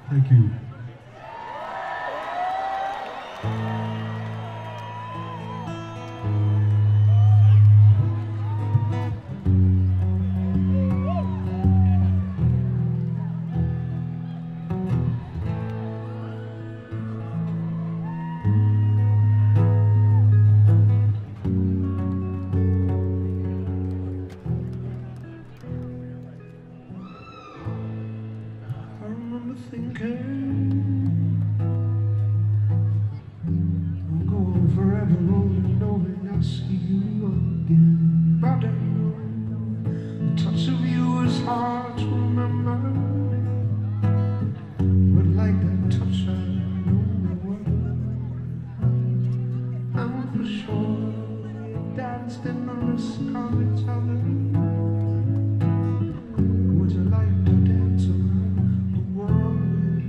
Thank you. Thinking I'll go on forever, only knowing I'll see you again. But I know the touch of you is hard to remember, but like that touch I know the word. I'm for sure we danced in the risk of each other. Would you like to dance around the world?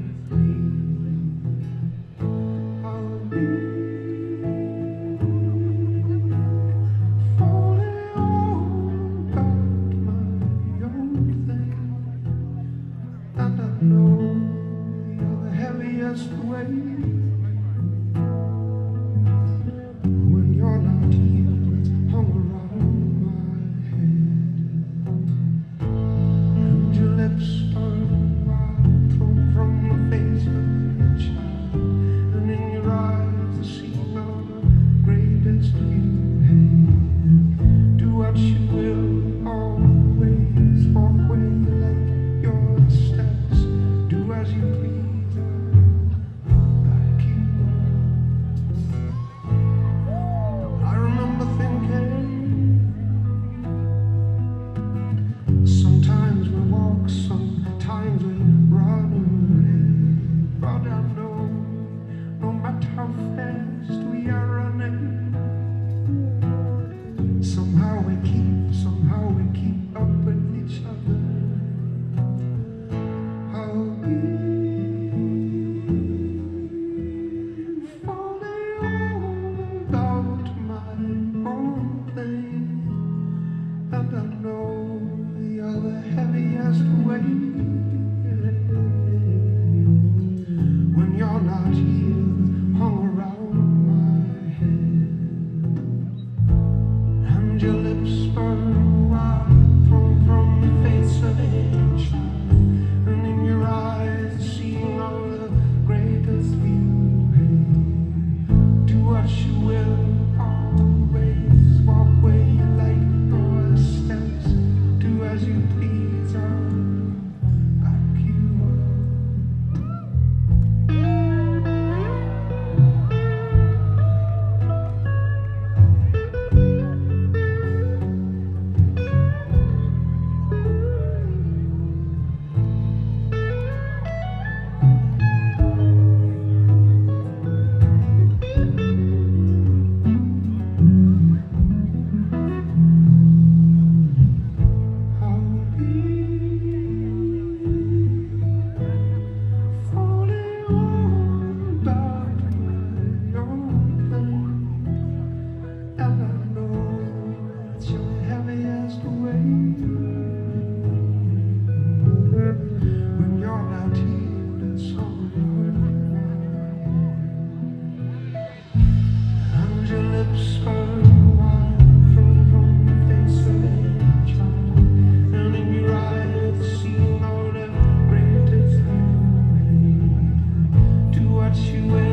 When you're not here, it's hung around my head, and your lips are wild from the face of your child, and in your eyes the scene of the greatest you had. Do what you will, always walk where you like your steps, do as you please. Sometimes we walk, sometimes we run away, but I know no matter how fast we are running, somehow we keep up with each other. I'll be falling about my own thing, and I know you're the heaviest weight. When you're not here, hung around my head, and your lips burn wild from the face of each child, and in your eyes the scene of the greatest you had. Do what you will, always walk where you like your steps, do as you please, I'll back you up. You